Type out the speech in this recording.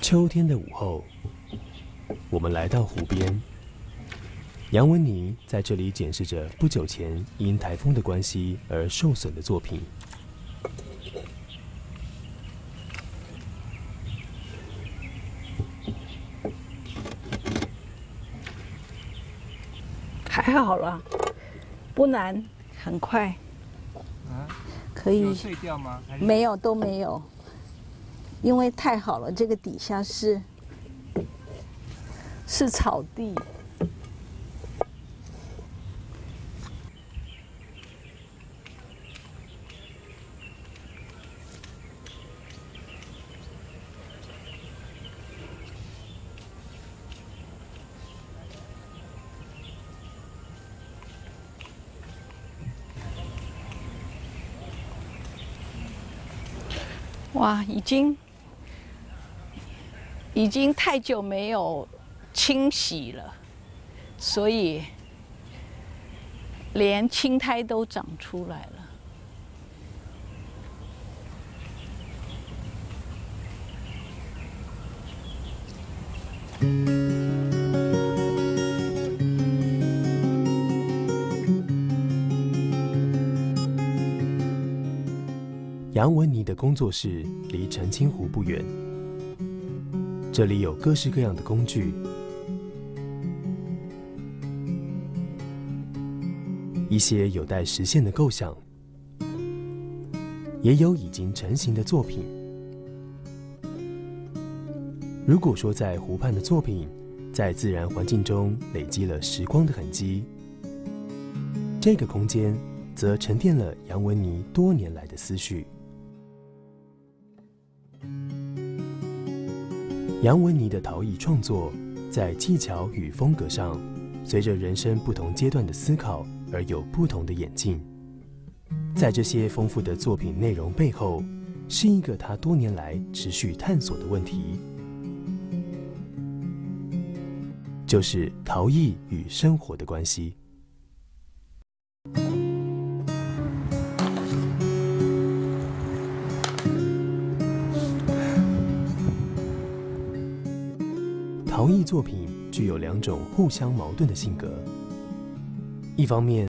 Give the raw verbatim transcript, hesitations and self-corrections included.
秋天的午后，我们来到湖边。杨文妮在这里检视着不久前因台风的关系而受损的作品。 还好啦，不难，很快。 啊， 可以。 有碎掉吗？还是没有，都没有。因为太好了，这个底下是是草地。哇，已经已经太久没有清洗了，所以连青苔都长出来了。 杨文妮的工作室离澄清湖不远，这里有各式各样的工具，一些有待实现的构想，也有已经成型的作品。如果说在湖畔的作品在自然环境中累积了时光的痕迹，这个空间则沉淀了杨文妮多年来的思绪。杨文妮的陶艺创作，在技巧与风格上，随着人生不同阶段的思考而有不同的演进。在这些丰富的作品内容背后，是一个他多年来持续探索的问题，就是陶艺与生活的关系。陶艺作品具有两种互相矛盾的性格，一方面